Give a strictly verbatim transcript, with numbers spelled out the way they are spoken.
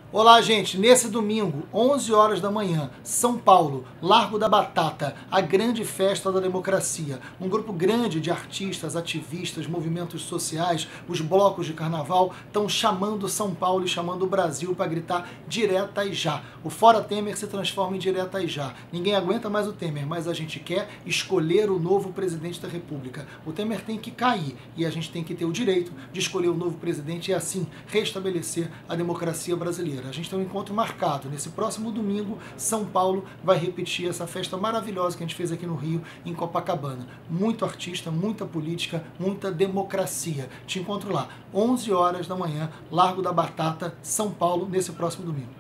Olá, gente. Nesse domingo, onze horas da manhã, São Paulo, Largo da Batata, a grande festa da democracia. Um grupo grande de artistas, ativistas, movimentos sociais, os blocos de carnaval estão chamando São Paulo e chamando o Brasil para gritar direta e já. O Fora Temer se transforma em direta e já. Ninguém aguenta mais o Temer, mas a gente quer escolher o novo presidente da República. O Temer tem que cair e a gente tem que ter o direito de escolher o novo presidente e assim restabelecer a democracia brasileira. A gente tem um encontro marcado. Nesse próximo domingo, São Paulo vai repetir essa festa maravilhosa que a gente fez aqui no Rio, em Copacabana. Muito artista, muita política, muita democracia. Te encontro lá, onze horas da manhã, Largo da Batata, São Paulo, nesse próximo domingo.